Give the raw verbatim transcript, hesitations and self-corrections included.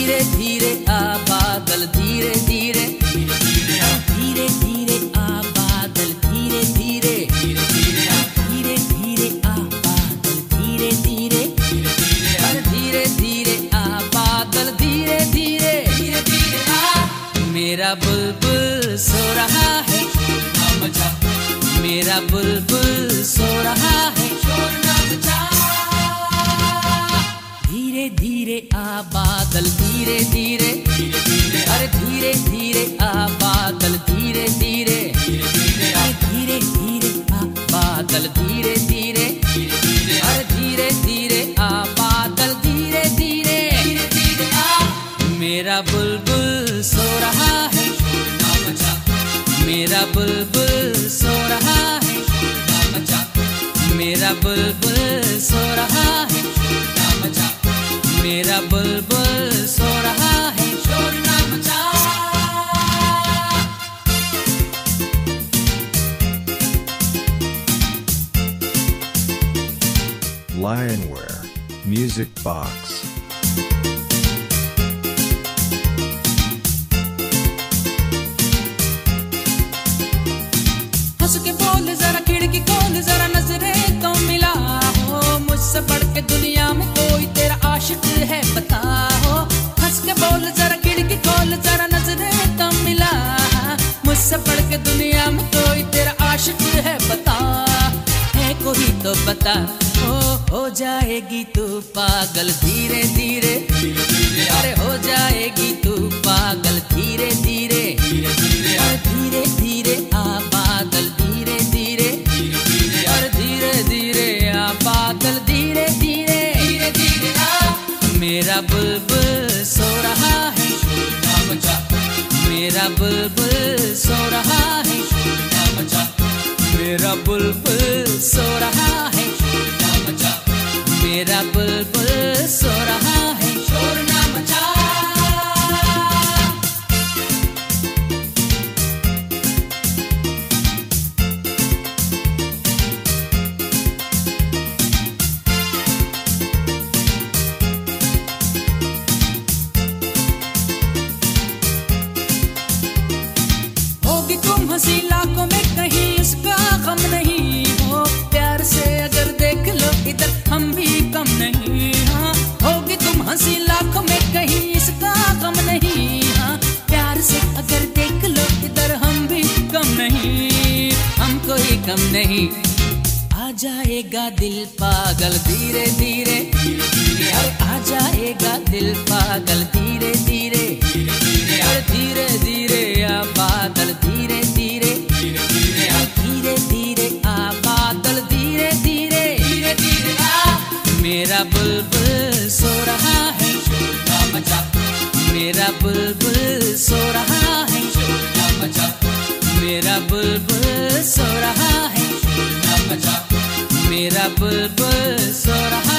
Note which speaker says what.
Speaker 1: धीरे धीरे आ बादल धीरे धीरे धीरे धीरे आ बादल धीरे धीरे धीरे धीरे आ बादल धीरे धीरे धीरे धीरे आ बादल धीरे धीरे धीरे धीरे आ मेरा बुलबुल सो रहा है मेरा बुलबुल सो रहा है शोर ना मचा धीरे धीरे आ बादल धीरे धीरे अरे धीरे धीरे आ बादल धीरे धीरे धीरे धीरे आ बादल धीरे धीरे अरे धीरे धीरे आ बादल धीरे धीरे धीरे आ मेरा बुलबुल सो रहा है मेरा बुलबुल सो रहा है मेरा बुलबुल सो रहा है मेरा बुलबुल सो रहा है शोर ना मचा
Speaker 2: Lionware Music Box.
Speaker 1: हंस के बोल जरा खिड़की खोल जरा नजरें तो मिला हो मुझसे बढ़ के दुनिया में कोई तेरा आशिक है बता हो हंस के बोल जरा खिड़की खोल जरा नजरें तो मिला मुझसे बढ़ के दुनिया में कोई तेरा आशिक है बता है कोई तो बता हो हो जाएगी तू पागल धीरे धीरे अरे हो जाएगी तू पागल धीरे धीरे धीरे धीरे आ बादल धीरे धीरे और धीरे धीरे आ बादल धीरे धीरे धीरे धीरे आ मेरा बुलबुल सो रहा है मेरा बुलबुल सो रहा है मेरा बुलबुल सो रहा है मेरा बुलबुल सो रहा है शोर ना मचा होगी तुम हंसी लाखों में कहीं इसका गम नहीं हो प्यार से अगर देख लो इधर हम भी कम नहीं हाँ होगी तुम हंसी लाखों में कहीं इसका गम नहीं हाँ प्यार से अगर देख लो इधर हम भी कम नहीं हम कोई कम नहीं आ जाएगा दिल पागल धीरे धीरे आ जाएगा दिल पागल धीरे धीरे धीरे धीरे आ बादल धीरे धीरे धीरे धीरे आ बादल धीरे धीरे धीरे धीरे आ मेरा बुलबुल सो रहा है मेरा बुलबुल सो रहा है मेरा बुलबुल सो रहा है मेरा बुलबुल सो रहा